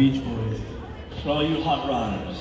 Beach Boys. For all you hot rodders.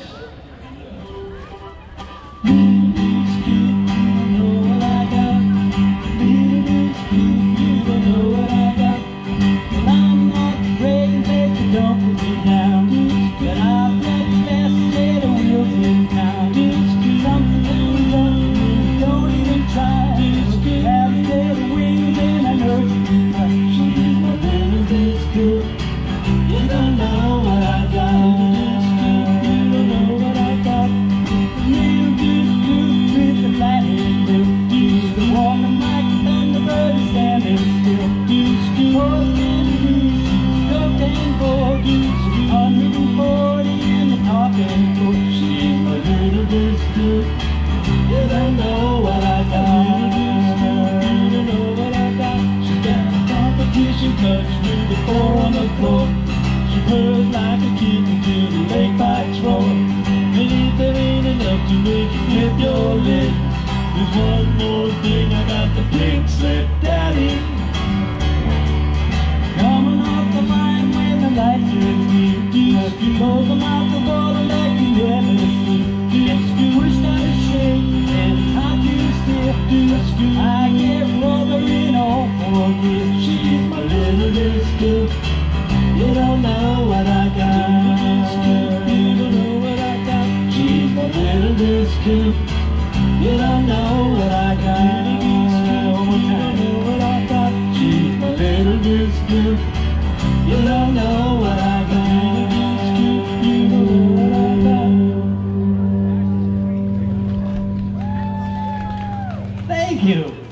On the floor, she purrs like a kitten to the lake pipes roar. And if that ain't enough to make you flip your lid, there's one more thing, I got the pink slip daddy. Coming off the line when the light turns green, Deuce, you close them out the water like you never see. Deuce, wish that a shake and hot you still. Deuce, I get rubber in all four gears. She's my little Deuce. You don't know what I got. You don't know what I got. She's my little Deuce Coupe. You don't know what I got. You don't know what I got. She's my little Deuce Coupe. You don't know what I got. You don't know what I got. Thank you.